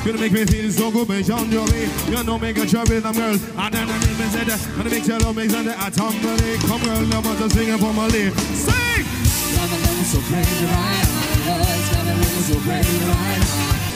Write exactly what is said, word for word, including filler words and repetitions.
Gonna make me feel so good, bitch, on your way. You know, make a trouble, them girl. And then I need me say that. Gonna make your love makes on the atom, buddy. Come, girl, no matter singing for my lady. Sing! Love and love is so crazy, right? Love is love and love is so crazy, right?